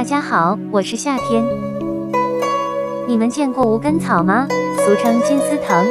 大家好，我是夏天。你们见过无根草吗？俗称金丝藤。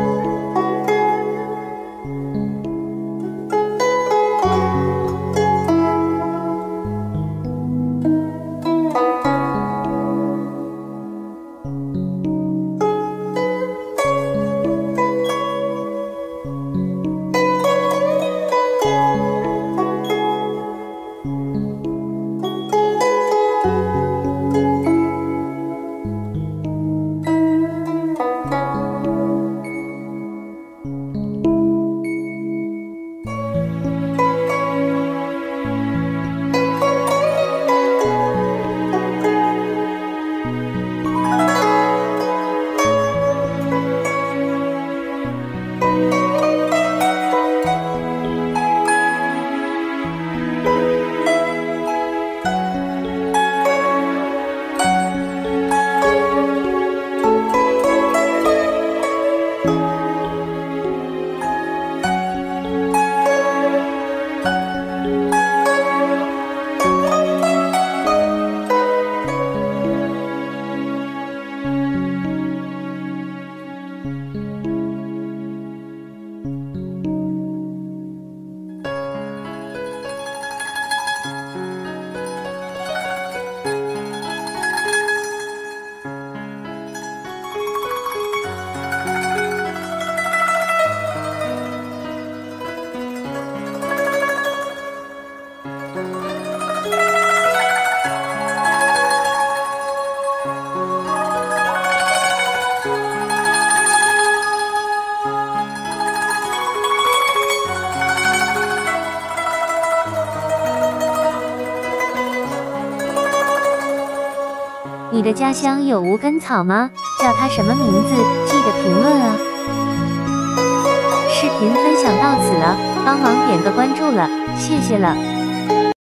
你的家乡有无根草吗？叫它什么名字？记得评论啊！视频分享到此了，帮忙点个关注了，谢谢了。